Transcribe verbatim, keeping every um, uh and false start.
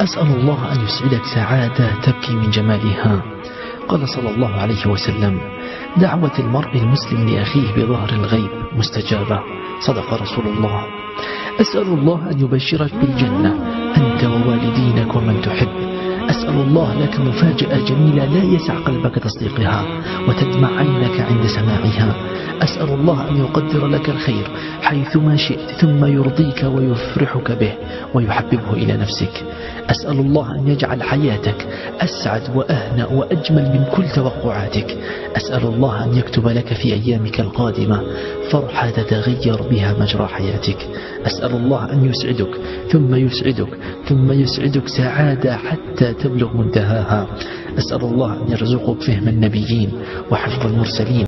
أسأل الله أن يسعدك سعادة تبكي من جمالها. قال صلى الله عليه وسلم: دعوة المرء المسلم لأخيه بظهر الغيب مستجابة. صدق رسول الله. أسأل الله أن يبشرك بالجنة أنت ووالدينك ومن تحب. أسأل الله لك مفاجأة جميلة لا يسع قلبك تصديقها وتدمع عينك عند سماعها. أسأل الله أن يقدر لك الخير حيثما شئت ثم يرضيك ويفرحك به ويحببه إلى نفسك. أسأل الله أن يجعل حياتك أسعد وأهنأ وأجمل من كل توقعاتك. أسأل الله أن يكتب لك في أيامك القادمة فرحة تتغير بها مجرى حياتك. أسأل الله أن يسعدك ثم يسعدك ثم يسعدك سعادة حتى تبلغ منتهاها. أسأل الله أن يرزقك فهم النبيين وحفظ المرسلين